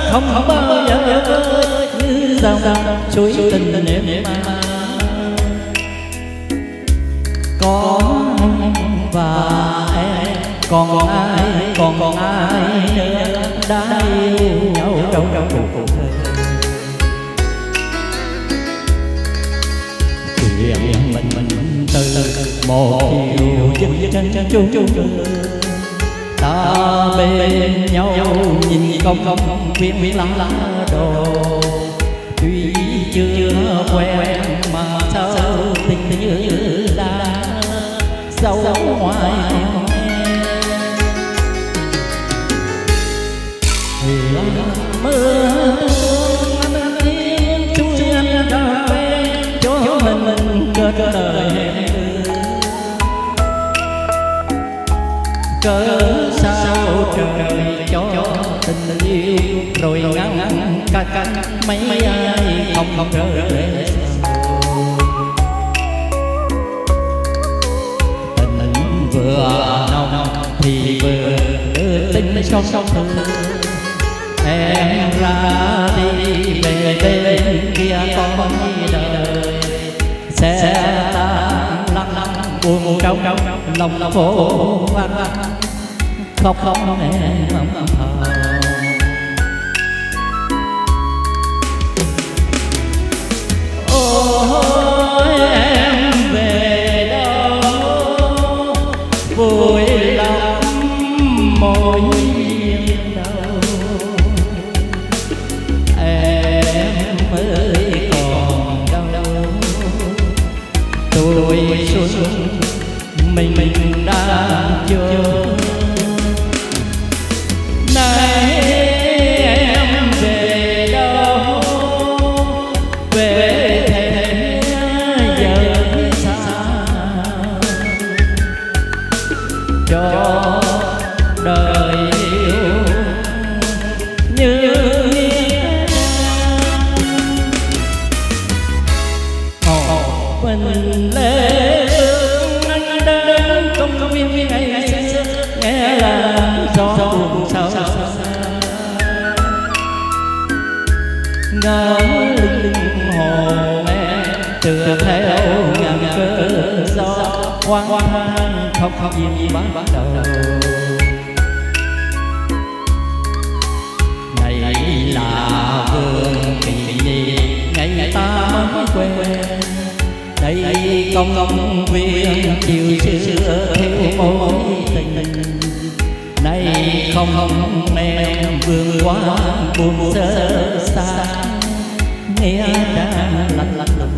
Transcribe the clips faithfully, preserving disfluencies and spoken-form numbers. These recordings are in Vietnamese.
không bao giờ như dòng suối tình em con và em còn ai còn còn ai nữa đã yêu nhau trong trong cuộc đời. Chuyện mình mình từ một chiều dứt chân chân chung chung ta bên nhau nhìn không không viên viên lắm lắm đồ tuy chưa quen mà sao tình tình như đã sâu ngoài mưa chui anh ra bên cho mình mình cơn đời cớ sao trời cho tình yêu rồi ngăn ngăn ca ca mấy mấy ai không không rơi tình vừa nồng thì vừa tình sâu sâu thương em ra đi về bên kia con đời sẽ tan lặng lặng buồn trong trong lòng phố vang khóc khóc em âm thầm. Ôi em về đâu vui lắm mỗi đâu em mới còn đâu tôi xuân mình mình đã chưa nay em về đâu về thế giờ xa cho đời yêu như mình lên anh đến công viên ngày xưa nghe là gió buồn sao ngỡ linh hồn em tựa theo ngàn cơn gió hoang hoang không không gì bắt bắt đầu này là vườn kỷ niệm ngày ngày ta mới quen đây công công viên chiều xưa theo mối tình nay không không em vương quá buồn sơ xa nghe đã lạnh lạnh lùng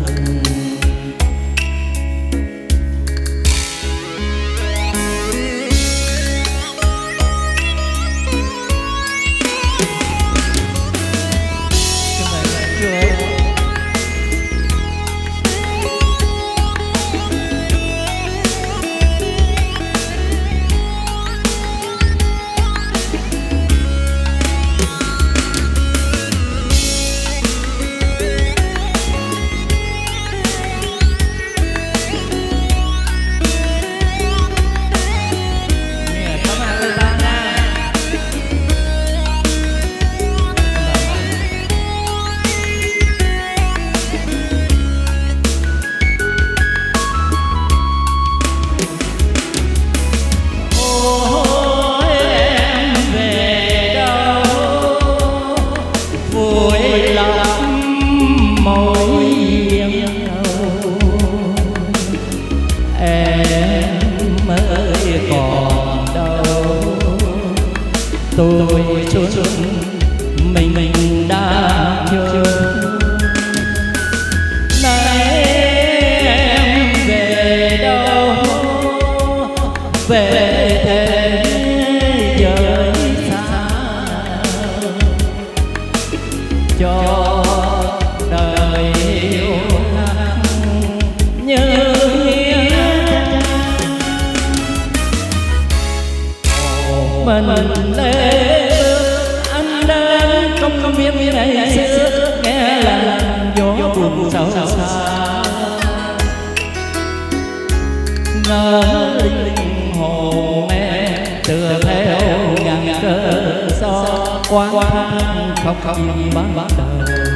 tôi xuân mình mình đã chưa nay em về đâu về thế giới xa cho đời yêu như mình lên anh đến công viên ngày xưa nghe là gió buồn sâu xa ngỡ linh hồn em tựa theo ngàn cơn gió qua quán không không bán bán đầu.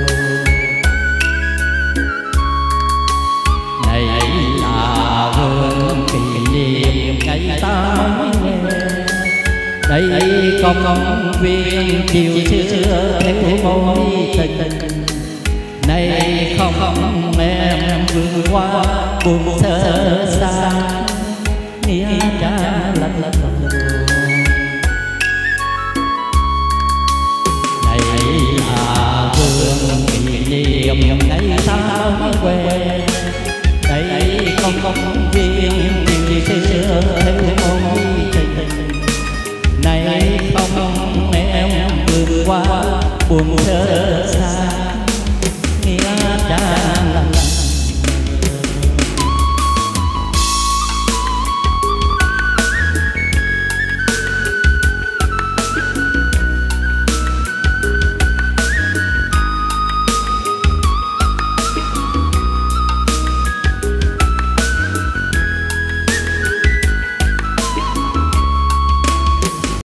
Này là vườn kỷ niệm ngày ta mới về, đây công viên chiều xưa theo mối tình. Này không em vừa qua buồn thơ xa, nghĩa cha lạnh lạnh. Này là vườn kỷ niệm ngày ta mới về, đây công viên chiều xưa theo mối tình. Này không em vừa qua buồn thơ